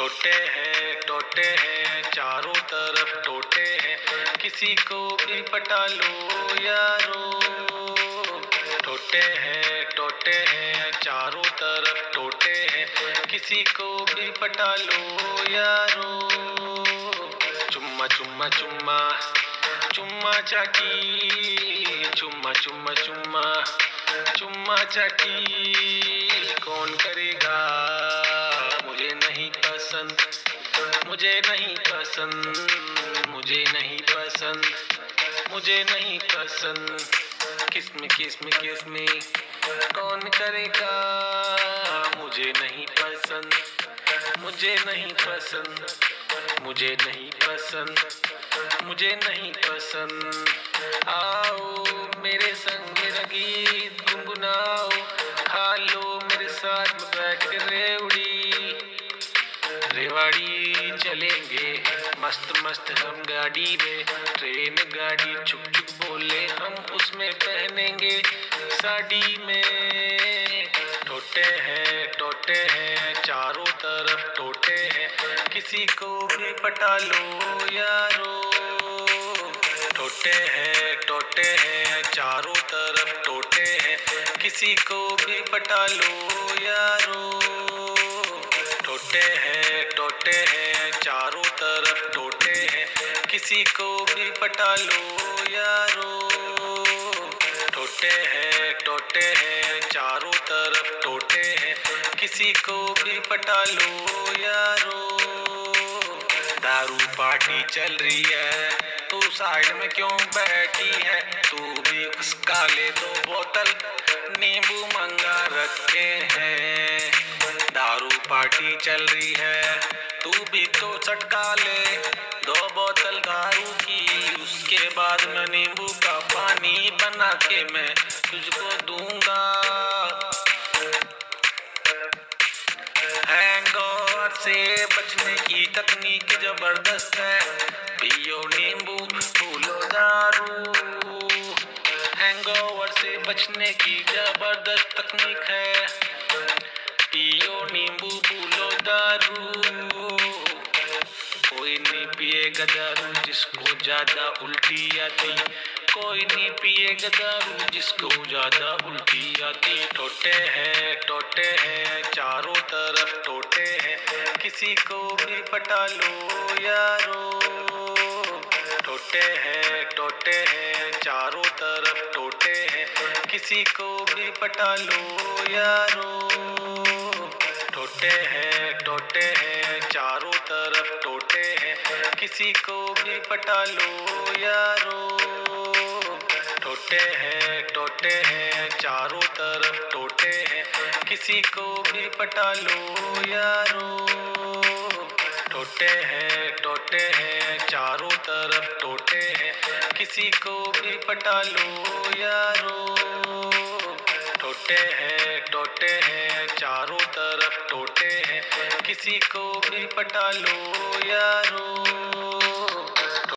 टोटे हैं चारों तरफ टोटे हैं, किसी को भी पटा लो यारो। टोटे हैं चारों तरफ टोटे हैं, किसी को भी पटा लो यारो। चुम्मा चुम्मा चुम्मा चुम्मा चाटी, चुम्मा चुम्मा चुम्मा चुम्मा चाटी, कौन करेगा? मुझे नहीं पसंद, मुझे नहीं पसंद, मुझे नहीं पसंद, मुझे नहीं पसंद। किस्म किस्म किस्म कौन करेगा? मुझे नहीं पसंद, मुझे नहीं पसंद, मुझे नहीं पसंद, मुझे नहीं पसंद। आओ मेरे संग गीत गुनगुनाओ, खा लो मेरे साथ में बैठ के रेवाड़ी चलेंगे मस्त मस्त हम गाड़ी में। ट्रेन गाड़ी छुक छुक बोले हम उसमें पहनेंगे साड़ी में। टोटे हैं चारों तरफ टोटे हैं, किसी को भी पटा लो यारो। टोटे हैं चारों तरफ टोटे हैं, किसी को भी पटा लो यारो। टोटे हैं चारों तरफ टोटे हैं, किसी को भी पटा लो यारो। टोटे हैं चारों तरफ टोटे हैं, किसी को भी पटा लो यारो। दारू पार्टी चल रही है, तू साइड में क्यों बैठी है? तू भी उसका ले दो बोतल, नींबू मंगा रखे हैं। दारू पार्टी चल रही है, तू भी तो चटका ले दो बोतल दारू की, उसके बाद में नींबू का पानी बना के मैं तुझको दूंगा। हैंगओवर से बचने की तकनीक जबरदस्त है, पियो नींबू भूलो दारू। हैंगओवर से बचने की जबरदस्त तकनीक है, पियो नींबू भूलो दारू। कोई नहीं पिएगा दारू जिसको ज्यादा उल्टी आती, कोई नहीं पिएगा दारू जिसको ज्यादा उल्टी आती। टोटे हैं चारों तरफ टोटे हैं, किसी को भी पटा लो यारो। टोटे हैं चारों तरफ टोटे हैं, किसी को भी पटा लो यारो। टोटे हैं चारों तरफ टोटे हैं, किसी को भी पटा लो यारो। टोटे हैं चारों तरफ टोटे हैं, किसी को भी पटा लो यारो। टोटे हैं चारों तरफ टोटे हैं, किसी को भी पटा लो यारो। टोटे हैं चारों तरफ टोटे हैं, किसी को भी पटा लो यारो।